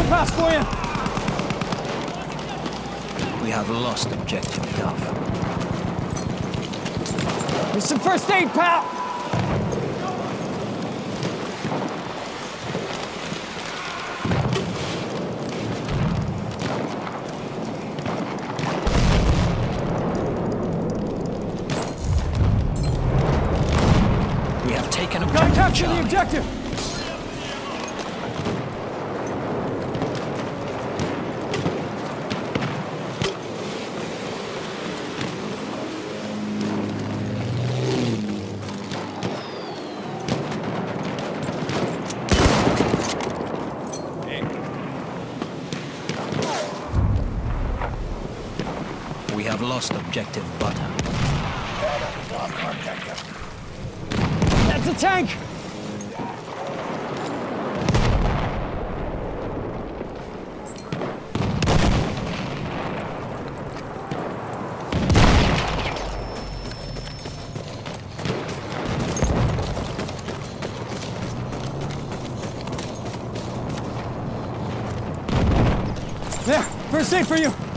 pass for you. We have lost objective Duff. Here's some first aid, pal. We have taken Gotta objective capture the Charlie. objective. We have lost objective Butter. That's a tank. There, first aid for you.